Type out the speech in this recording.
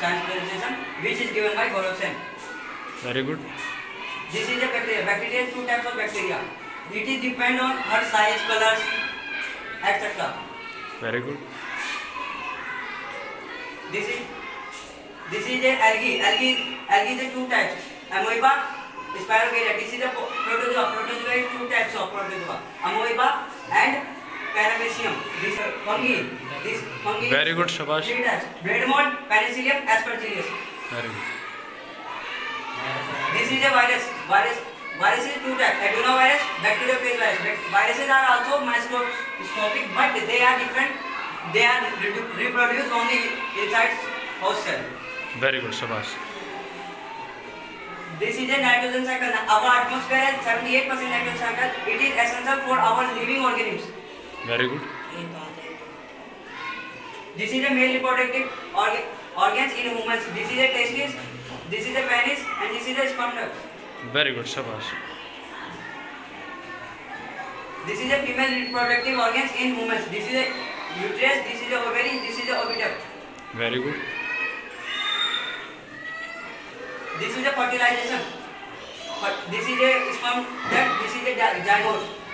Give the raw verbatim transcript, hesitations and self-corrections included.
transplantation, which is given by Golovsen. Very good. This is a bacteria. Bacteria is two types of bacteria. It is depend on her size, colors, et cetera. Very good. This is this is a algae. Algae algae is a two types. Amoeba, Spirogyra. This is a protozoa. Protozoa is two types of protozoa. Amoeba and Paramecium. This fungi. This fungi. Very good, Shabash. Three types: bread mold, Penicillium, Aspergillus. Very good. This is a virus. Virus. Virus is two types: adenovirus, bacteriophage virus. Viruses are also microscopic, but they are different. They are reproduced only inside host cell. Very good, Shabash. This is a nitrogen cycle. Our atmosphere has seventy-eight percent nitrogen cycle. It is essential for our living organisms. Very good. This is a male reproductive organ, organs in humans. This is a testis. This is a penis, and this is a sperm duct. Very good, Shabash. This is a female reproductive organs in humans. This is a uterus. This is a ovary. This is a oviduct. Very good. This is a fertilization. This is a sperm duct. This is a zygote.